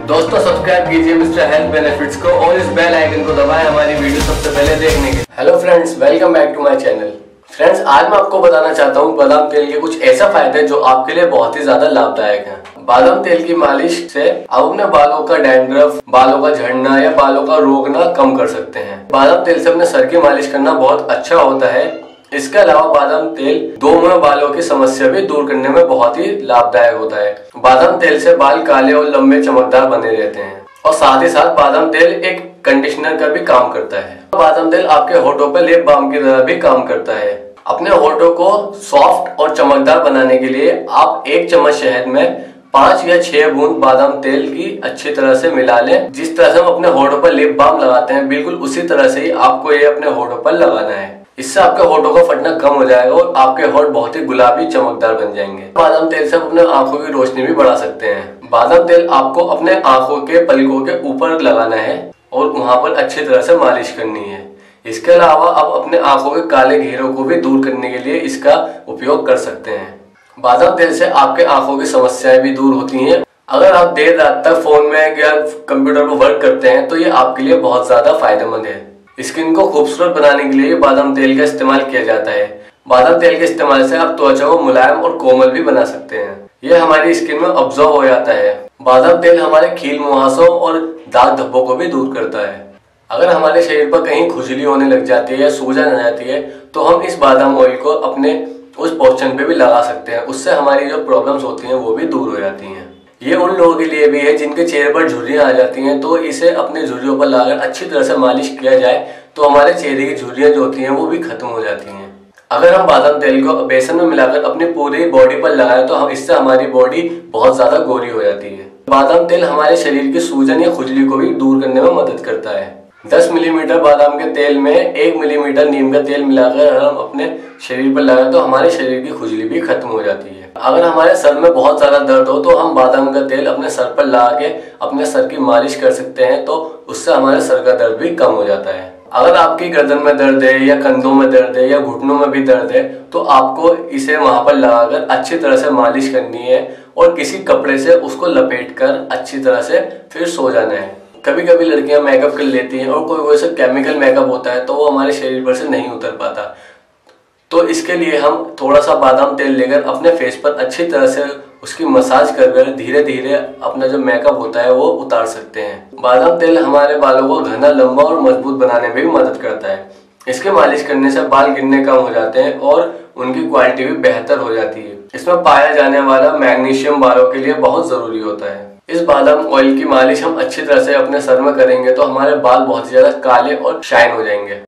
दोस्तों सब्सक्राइब कीजिए mister health benefits को और इस बेल आइकन को दबाएं हमारी वीडियो सबसे पहले देखने के। Hello friends, welcome back to my channel. Friends, आज मैं आपको बताना चाहता हूँ बादाम तेल के कुछ ऐसा फायदे जो आपके लिए बहुत ही ज्यादा लाभदायक हैं। बादाम तेल की मालिश से आप अपने बालों का डैंड्रफ, बालों का झड़ना या बालों का रोगना कम कर सकते हैं। बादाम तेल से अपने सर की मालिश करना बहुत अच्छा होता है। इसके अलावा बादाम तेल दोमुहा बालों की समस्या भी दूर करने में बहुत ही लाभदायक होता है। बादाम तेल से बाल काले और लंबे चमकदार बने रहते हैं और साथ ही साथ बादाम तेल एक कंडीशनर का भी काम करता है। बादाम तेल आपके होठों पर लिप बाम की तरह भी काम करता है। अपने होठों को सॉफ्ट और चमकदार बनाने के लिए आप 1 चम्मच शहद में 5 या 6 बूंद बादाम तेल की अच्छी तरह से मिला लें। जिस तरह से हम अपने होठों पर लिप बाम लगाते हैं, बिल्कुल उसी तरह से ही आपको ये अपने होठों पर लगाना है। इससे आपके होठों का फटना कम हो जाएगा और आपके होठ बहुत ही गुलाबी चमकदार बन जाएंगे। बादाम तेल से आप अपने आंखों की रोशनी भी बढ़ा सकते हैं। बादाम तेल आपको अपने आंखों के पलकों के ऊपर लगाना है और वहां पर अच्छी तरह से मालिश करनी है। इसके अलावा आप अपने आंखों के काले घेरों को भी दूर करने के लिए इसका उपयोग कर सकते हैं। बादाम तेल से आपके आंखों की समस्याएं भी दूर होती हैं। अगर आप देर रात तक फोन में या कंप्यूटर पर वर्क करते हैं तो ये आपके लिए बहुत ज्यादा फायदेमंद है। स्किन को खूबसूरत बनाने के लिए बादाम तेल का इस्तेमाल किया जाता है। बादाम तेल के इस्तेमाल से आप त्वचा को मुलायम और कोमल भी बना सकते हैं। यह हमारी स्किन में अब्जॉर्ब हो जाता है। बादाम तेल हमारे खील मुहासों और दाग धब्बों को भी दूर करता है। अगर हमारे शरीर पर कहीं खुजली होने लग जाती है या सूजन आ जाती है तो हम इस बादाम ऑयल को अपने उस पोर्शन पे भी लगा सकते हैं। उससे हमारी जो प्रॉब्लम्स होती हैं वो भी दूर हो जाती हैं। ये उन लोगों के लिए भी है जिनके चेहरे पर झुर्रियां आ जाती हैं, तो इसे अपने झुर्रियों पर लगाकर अच्छी तरह से मालिश किया जाए तो हमारे चेहरे की झुर्रियां जो होती हैं वो भी खत्म हो जाती हैं। अगर हम बादाम तेल को बेसन में मिलाकर अपनी पूरी बॉडी पर लगाएं तो हम इससे हमारी बॉडी बहुत ज्यादा गोरी हो जाती है। बादाम तेल हमारे शरीर की सूजन या खुजली को भी दूर करने में मदद करता है। 10 मिलीमीटर बादाम के तेल में 1 मिलीमीटर नीम का तेल मिलाकर हम अपने शरीर पर लगाएं तो हमारे शरीर की खुजली भी खत्म हो जाती है। अगर हमारे सर में बहुत ज्यादा दर्द हो तो हम बादाम का तेल अपने सर पर लगा के अपने सर की मालिश कर सकते हैं, तो उससे हमारे सर का दर्द भी कम हो जाता है। अगर आपकी गर्दन में दर्द है या कंधों में दर्द है या घुटनों में भी दर्द है तो आपको इसे वहां पर लगाकर अच्छी तरह से मालिश करनी है और किसी कपड़े से उसको लपेटकर अच्छी तरह से फिर सो जाना है। कभी कभी लड़कियां मेकअप कर लेती हैं और कोई से केमिकल मेकअप होता है तो वो हमारे शरीर पर से नहीं उतर पाता, तो इसके लिए हम थोड़ा सा बादाम तेल लेकर अपने फेस पर अच्छी तरह से उसकी मसाज कर धीरे धीरे अपना जो मेकअप होता है वो उतार सकते हैं। बादाम तेल हमारे बालों को घना, लंबा और मजबूत बनाने में भी मदद करता है। इसके मालिश करने से बाल गिरने कम हो जाते हैं और उनकी क्वालिटी भी बेहतर हो जाती है। इसमें पाया जाने वाला मैग्नीशियम बालों के लिए बहुत जरूरी होता है। इस बादाम ऑयल की मालिश हम अच्छी तरह से अपने सर में करेंगे तो हमारे बाल बहुत ज्यादा काले और शाइन हो जाएंगे।